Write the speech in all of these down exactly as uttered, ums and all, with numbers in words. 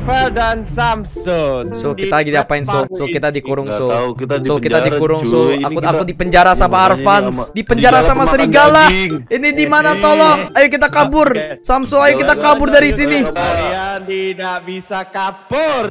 Fel dan Samsul. So kita lagi diapain so? So kita dikurung so. Tahu, kita di So kita penjara, dikurung cuy. so. Ini Aku kita- aku di penjara sama Makanya Arfans. sama- Di penjara serigala sama pemakan serigala. daging. Ini di mana tolong? Ayo kita kabur. Samsul ayo kita kabur dari sini. Kalian tidak bisa kabur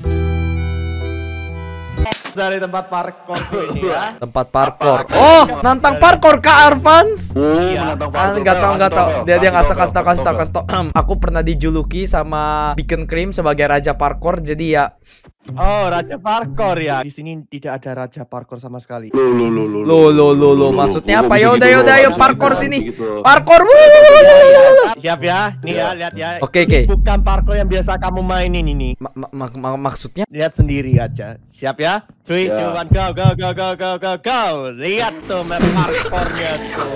dari tempat parkour ini ya. Tempat parkour. Oh, nantang parkour Kak Arfans. Oh, Iya. menantang Ah, parkour, nggak tahu Fel. nggak tahu. Kasih Dia dia nggak tahu Fel, kasih tahu kasih tahu Fel. kasih tahu. Aku pernah dijuluki sama Beacon Cream sebagai raja parkour. Jadi ya. Oh, raja parkour ya. Di sini tidak ada raja parkour sama sekali. Lo lo lo lo Lo lo lo lo maksudnya Kok apa? bisa Yaudah gitu, yaudah lo? ayo Bisa parkour gitu, sini. gitu. Parkour. Wuh. Siap ya. Nih ya, lihat ya. Oke, oke. Bukan parkour yang biasa kamu mainin ini. Ma- ma- ma- ma- maksudnya? Lihat sendiri aja. Siap ya? three, Ya. two, one, go, go, go, go, go, go, go. Lihat tuh map parkournya tuh.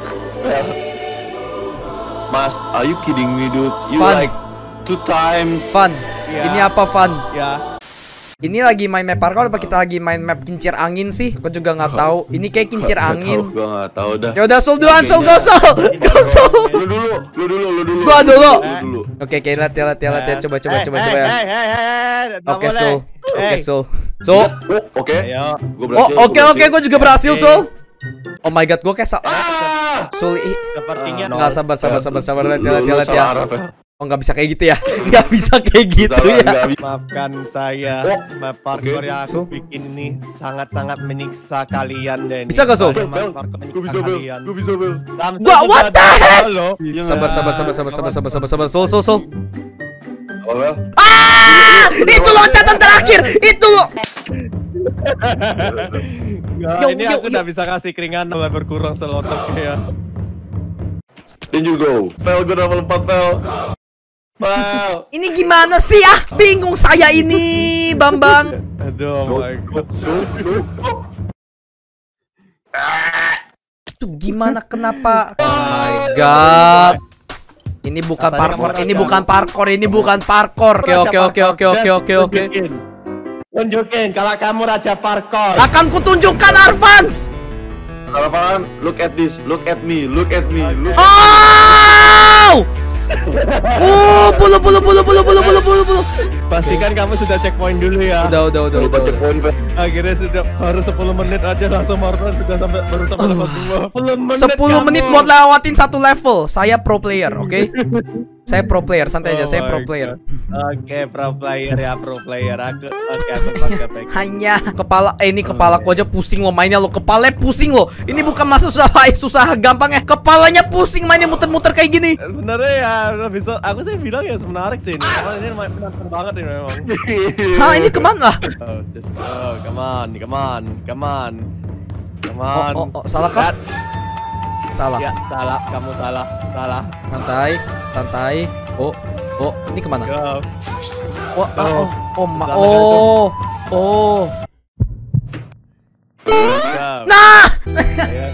Mas, are you kidding me, dude? You Fun. like two times. Fun. Ya. Ini apa fun? Ya. Ini lagi main map parkour apa kita lagi main map kincir angin sih? Aku juga nggak tahu. Ini kayak kincir angin. Gua nggak tahu dah. Ya udah Sul duluan, Sul, go Sul. Go Sul. Lu dulu, lu dulu, lu dulu. Gua dulu. Lu dulu. Oke, oke, lihat ya, lihat ya, lihat ya. Coba coba Eh, coba eh, coba ya. eh, eh, eh, eh, nggak Oke, boleh. Sul. Oke, Eh, Sul. Sul. Oh, oke. Ayo. Gua Oh, berhasil, oke gua oke, gue juga berhasil, Oke. Sul. Oh my god, gue kayak sa Ah! Sul. ih. Sepertinya Nggak sabar, sabar, sabar, sabar, lihat ya, Lu- lihat ya, lu lihat ya. salah arah, Fel. Oh, nggak bisa kayak gitu ya? Nggak bisa kayak gitu Salah, ya? nggak bisa. maafkan saya. Oh, Map parkour oke. yang aku So. bikin ini sangat-sangat menyiksa kalian dan Bisa nggak, Sul? Fel, Fel. Gua bisa, Fel. Gua bisa, Fel. Gua, what the heck? Iya, Sabar, sabar, sabar, sabar, sabar, sabar, sabar, sabar, Sul, Sul, Sul. Oh, Fel. Ah, itu loncatan terakhir, itu lo. Nggak, Yo, ini yo, aku yo. udah bisa kasih keringan mulai berkurang selotok ya. Then you go. Fel, gua double empat, Fel. Fel. Ini gimana sih ah? Bingung saya ini, Bambang. Aduh, oh my god. Itu gimana kenapa? Oh my god. Ini bukan Katanya parkour, kamu ini raja. bukan parkour, ini bukan parkour. Oke oke oke oke oke oke oke. Tunjukin. Tunjukin kalau kamu raja parkour. Akan kutunjukkan Arfans. Harapan, look at this, look at me, look at me, look. Oh! Oh, bulu bulu bulu bulu bulu bulu bulu bulu. Pastikan kamu sudah checkpoint dulu ya. Udah udah udah udah. Lupa udah. checkpoint, Fel. Akhirnya sudah baru sepuluh menit aja langsung Marlon sudah sampai baru sampai level dua. sepuluh menit. sepuluh menit kamu. buat lewatin satu level. Saya pro player, oke? Saya pro player, santai aja, Oh saya my pro player. God. Oke, pro player ya, pro player. Aku oke, aku pakai baik. Hanya kepala eh ini kepalaku aja pusing lo mainnya lo. Kepalanya pusing lo. Ini bukan masuk susah susah gampang ya. Kepalanya pusing mainnya muter-muter kayak gini. Sebenarnya ya lebih so, aku sih bilang ya menarik sih ini. Karena ini menantang banget ini memang. Hah, ini kemana? Oh, just oh, come on, come on, come on. Come Oh, on. oh, oh, salah kah? Lihat. Salah. Ya, salah, kamu salah, salah. Santai, santai. Oh, oh, ini kemana? Go. Oh, ah, oh, oh, ma Sama oh, oh. Go. Nah, Ayo.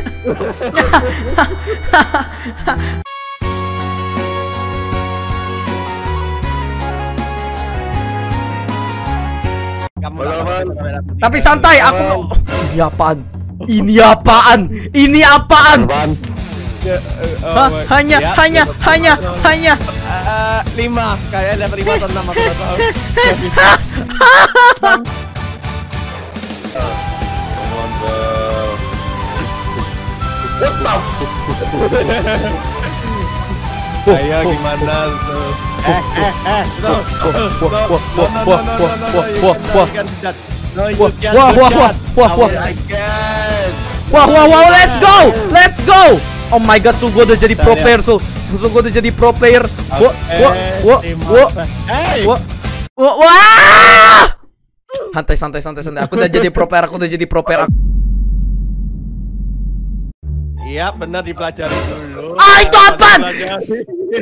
Kamu Halo, nggak Man. bisa sampai level tapi tiga. santai, aku mau. Ini apaan? Ini apaan? Ini apaan? Apaan? Ya, eh, oh Hah, my- hanya, ya, hanya, level hanya, lima. hanya. Eh, lima, kayaknya level lima atau enam aku nggak tahu. Come on, Fel. What the f- Ayo gimana tuh? Eh, eh, eh, no, wah, wah, wah, wah, wah, wah, wah. No, you Wah, can wah, do wah, that. wah, wah, wah. I can. Wah, wah, wah, let's go, let's go. Oh my god, Sul, gua udah jadi pro player, Sul. Sul, gua udah jadi pro player. Wah, wah, wah, wah, Hey, wah, wah, wah. Santai, santai, santai, santai. Aku udah jadi pro player, aku udah jadi pro player. iya benar dipelajari dulu. Ah, itu apaan? Dipelajari.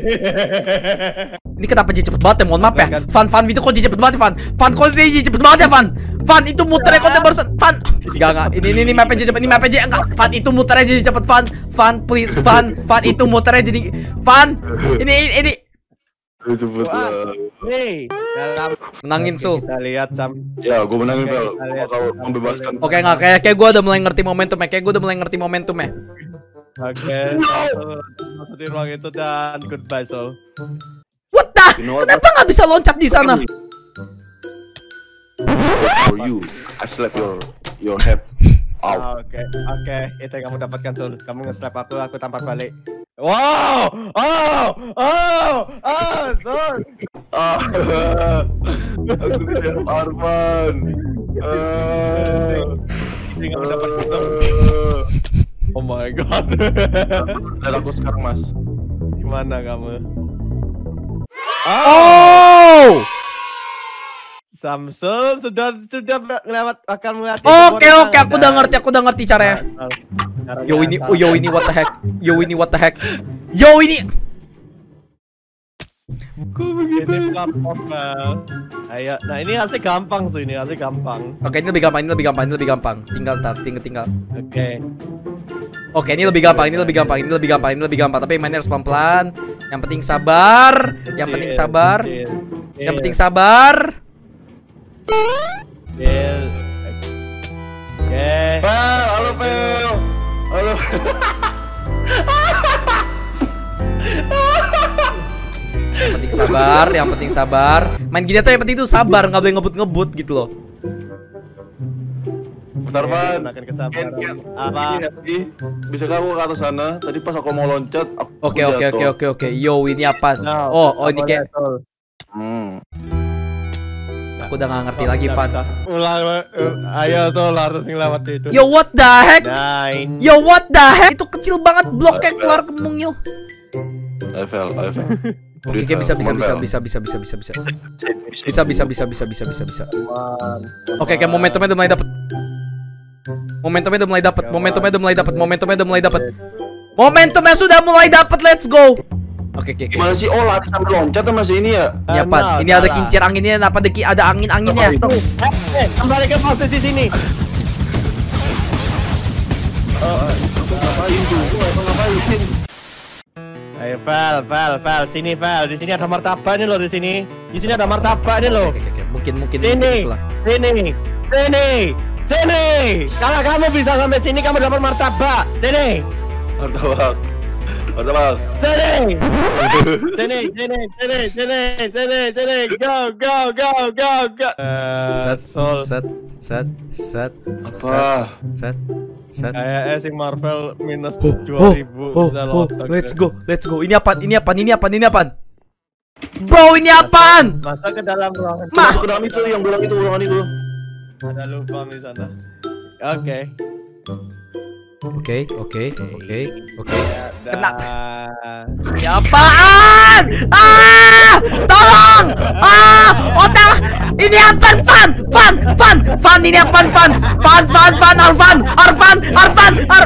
Ini kenapa jadi cepet banget ya? Mohon maaf ya. Fan, fan video kok jadi cepet banget ya, Fan? Fan kok jadi cepet banget ya, Fan? Fan itu muternya kok barusan. Fan. Enggak, enggak. Ini ini ini map aja cepet. Ini map aja enggak. Fan itu muternya jadi cepet, Fan. Fan, please, Fan. Fan itu muternya jadi Fan. Ini ini Itu Wah, betul. Nih, dalam menangin, Sul. kita lihat sam. Ya, gue menangin, Oke, Fel. kita Gue lihat. bakal membebaskan. Oke, enggak kayak kayak gue udah mulai ngerti momentum ya. Kayak gue udah mulai ngerti momentum ya. Oke, satu masukin ruang itu dan goodbye, so. What the? You know what? Kenapa nggak bisa loncat di sana? For you, I slap your your head. Ah, Out. Oke, oke, itu yang kamu dapatkan Sul. Kamu nge-slap aku, aku tampar balik. Wow, oh, oh, oh, Sul. Ah, aku tidak Arman. Ah, Ini kamu dapatkan Sul. Oh my god. lihat aku sekarang Mas. Gimana kamu? Oh. Samsul sudah sudah lewat akan melewati. Oke oke, aku udah ngerti, aku udah ngerti caranya. Yo ini, oh yo ini what the heck, yo ini what the heck, yo ini. Kok begitu? Ini gampang, Bang. Ayo, nah ini hasil gampang sih, ini hasil gampang. Oke, ini lebih gampang, ini lebih gampang, ini lebih gampang. Tinggal tar, tinggal tinggal. Oke. Oke, ini lebih gampang, ini lebih gampang, ini lebih gampang, ini lebih gampang. Tapi mainnya harus pelan-pelan. Yang penting sabar, yang penting sabar, yang penting sabar. Oke. Pel, halo Pel. Halo. Yang penting sabar, yang penting sabar. Main gini tuh yang penting tuh sabar, nggak boleh ngebut-ngebut gitu loh. Bentar, Pan. Makin kesabaran. Ken, Ken. Apa? Ini, bisa kamu ke atas sana? Tadi pas aku mau loncat, aku Oke oke oke jatuh. oke oke. Yo ini apa? Nah, Oh oh ini kamu kayak lihat, Sul. Hmm. aku udah nggak ngerti lagi, Van. Ulang, uh, ayo Sul harus ngelewat itu. Yo what the heck? Nah, ini. Yo what the heck? Itu kecil banget bloknya keluar ke mungil. Ayo Pel, ayo Pel. Oke oke, bisa bisa bisa bisa bisa bisa bisa bisa bisa bisa bisa bisa bisa bisa bisa. Oke oke, momentumnya udah mulai dapet. Momentumnya udah mulai dapet. Momentumnya udah mulai dapet. Momentumnya udah mulai dapet. Momentumnya sudah mulai dapet. Let's go. Oke oke oke. Gimana sih? Oh, lari sampai loncat tuh masih ini ya? Ini apa? Ini ada kincir anginnya. Apa deki? Ada angin anginnya. Eh, kembali ke posisi sini. Ngapain tuh? Ngapain? Ayo Val, Val, Val, sini Val. Di sini ada martabaknya loh di sini. Di sini ada martabaknya loh. Oke oke oke. Mungkin mungkin. Sini, mungkin lah. sini, sini, sini. Kalau kamu bisa sampai sini, kamu dapat martabak. Sini, Martabak. Martabak. sini, sini, sini, sini, sini, sini, sini. Go, go, go, go, go. Eh, Set Sol. set set set Apa? set set. Kayaknya si Marvel minus Oh, dua ribu. oh, oh, oh, let's go, let's go. Ini apaan? Ini apaan? Ini apaan? Ini apaan? Bro, ini apaan? Masuk ke dalam ruangan. Ma- Masuk ke dalam itu yang bilang itu ruangan itu. Ada lubang di sana. Oke. Oke, oke, oke, oke. Kena. Ini apaan? Ah! Tolong! Ah! Otak! Ini apaan, Van? Van! Van! Van, ini apaan, Van? Van, Van, Van, Arvan! Arvan! Arvan! Ar...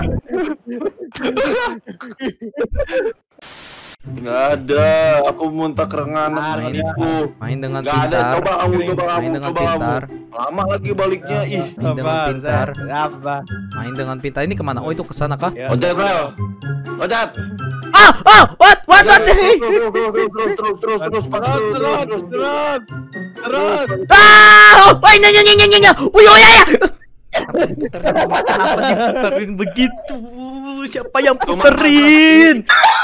Nggak ada. Aku muntah kerengan Main, itu. main dengan Nggak ada. pintar. Coba kamu, coba kamu, Main dengan coba kamu. pintar. Lama lagi baliknya. Ih. Main dengan pintar. Apa? Main dengan pintar. Ini kemana? Oh, itu kesana kah? Ya. Loncat, Fel. Loncat. Ah! Ah! What? What? What? Terus, terus, terus, terus, terus, terus, terus, Terus, Pak. terus, terus, terus, terus. Ah! Oh, ini ini ini ini. Wih, oh ya ya. Kenapa diputerin begitu? Siapa yang puterin?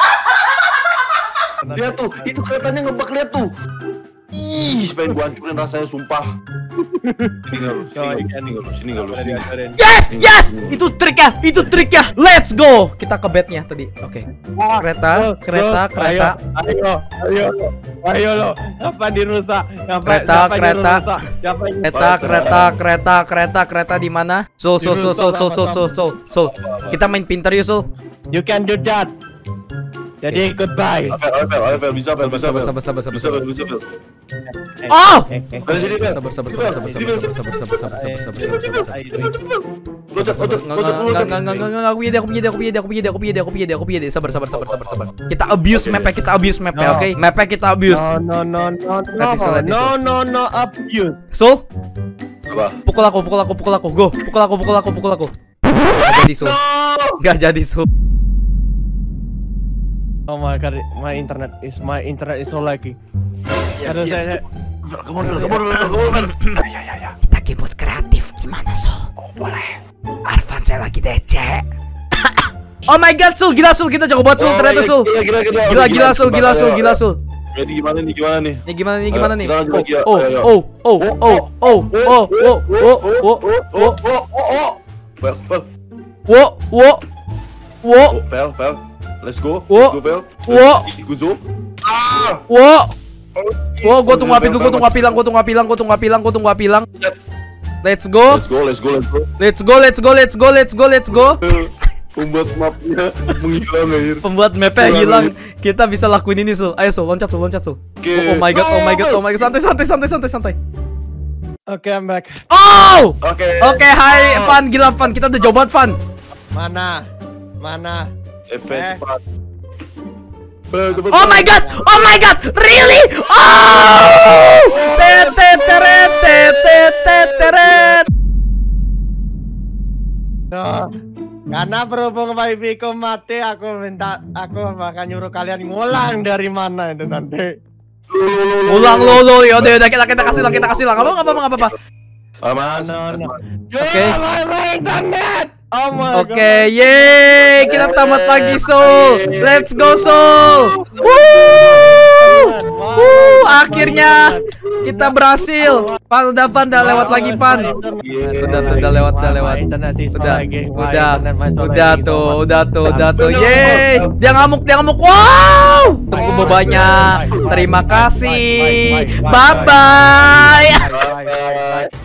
Lihat tuh, itu keretanya ngebak, lihat tuh. Ih, pengen gua hancurin rasanya, sumpah. Sini nggak lu, sini nggak lu, sini nggak lu, sini nggak lu. Yes, yes, itu triknya, itu triknya. Let's go. Kita ke bednya tadi. Oke. Kereta, kereta, kereta. Ayo, ayo, ayo lo. Apa dirusak? Apa? Kereta, siapa kereta. dirusak? Siapa yang- Kereta, kereta, kereta, kereta, kereta di mana? Sul, sul, sul, sul, sul, sul, sul, sul, sul. Kita main pintar yuk, Sul. You can do that. Jadi goodbye. Fel, Fel, Fel, Fel, bisa, Fel, bisa, Sabar, Fel. sabar, sabar, sabar, Bisa, sabar. Fel, bisa, Fel. Oh! Eh, eh, Dari sini, Fel. Sabar, sabar, sabar, sabar, sabar, sabar, sabar, sabar, sabar, sabar, sabar, sabar, sabar, sabar. Loncat, loncat, Nggak, loncat, nggak, loncat. nggak, nggak, nggak, nggak, aku punya ide, aku punya ide, aku punya ide, aku punya ide, aku punya ide, aku punya ide, aku punya ide. Sabar, sabar, sabar, sabar, sabar. Kita abuse map-nya, kita abuse map-nya, No. oke? Map-nya kita abuse. No, no, no, no, no, Let it slow, let it no, slow. no, no, abuse. Sul, Apa? pukul aku, pukul aku, pukul aku, go, pukul aku, pukul aku, pukul aku. Gak jadi, Sul. Gak jadi, Sul. Oh my god, my internet is my internet is so laggy. Yes, Aduh, yes. saya- Come on, Fel, come on, Fel, come on, Fel. Ya, ya, ya. Kita keyboard kreatif gimana, Sul? Boleh. Arvan saya lagi D C. Oh my god, Sul, gila Sul, kita jago banget Sul, Oh, ternyata gila, Sul. gila, gila, gila. Gila, gila Sul, gila Sul, gila Sul. Jadi gimana nih, gimana nih? Ini gimana nih, gimana nih? Kita lanjut lagi ya. Oh, Ayo, ayo. oh, oh, oh, oh, oh, oh, oh, oh, oh, oh, oh, oh. Well, well. wo, wo, wo, Oh, Vel, Vel. Let's go. Wo. Let's go, Vel. Wo. Guzo. Ah. wo, wo, gua tunggu api dulu, gua tunggu api hilang, gua tunggu api hilang, gua tunggu api hilang, gua tunggu api hilang. Let's go. Let's go, let's go, let's go. Let's go, let's go, let's go, let's go, let's go. Pembuat mapnya menghilang air. Pembuat mapnya hilang. Kita bisa lakuin ini, Sul. Ayo, Sul, loncat, Sul, loncat, Sul. Oke. Oh my god, oh my god, oh my god. Santai, santai, santai, santai, santai. Oke, I'm back. Oh! Oke. Oke, hai, Fan, gila, Fan. Kita udah jawab, Fan. Mana? Mana? Efek Eh. cepat. Vel, cepat. Oh my god! Oh my god! Really? Oh! Teteteret, teteteret. Tuh. Karena berhubung wifi-ku mati, aku minta, aku bakal nyuruh kalian ngulang dari mana itu nanti. Ulang lo lo, yaudah yaudah kita kita kasih ulang, kita kasih ulang. Apa apa apa apa. Aman. No, no. Oke. My internet. Oh my god. Oke, yeay, kita tamat lagi, Soul. Let's go, Soul. Woo! Woo, akhirnya kita berhasil. Fan udah Fan udah lewat lagi, Fan. Udah tuh, udah lewat, udah lewat. Udah, udah, udah tuh, udah tuh, udah tuh. Yeay, dia ngamuk, dia ngamuk. Wow! Tunggu bobanya. Terima kasih. Bye bye. Bye, bye, bye.